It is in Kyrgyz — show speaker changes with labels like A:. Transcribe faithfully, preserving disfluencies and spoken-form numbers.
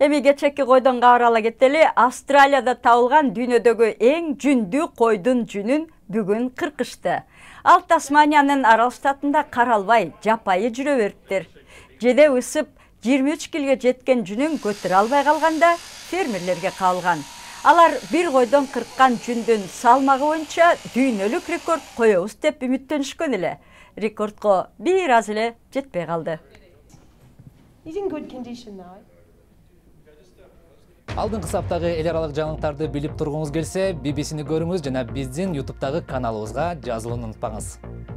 A: Эми кечеки койдон кабар кетели. Австралияда табылган дүйнөдөгү эң жүндүү койдун жүнүн бүгүн кыркышты. Ал Тасманиянын Арал штатында каралбай, жапайы жүрө бериптир. Жеде ысып жыйырма үч килге жеткен жүнүн көтөрө албай калганда фермерлерге кабылган. Алар бир койдон кырккан жүндүн салмагы боюнча дүйнөлүк рекорд коебуз деп үмүттөнүшкөн эле. Рекордко бир аз эле жетпей калды.
B: Алдыңкы саптагы эл аралык жаңылыктарды билип тургуңуз келсе, би би сини көрүңүз жана биздин ютубтагы каналыбызга жазылууну унутпаңыз.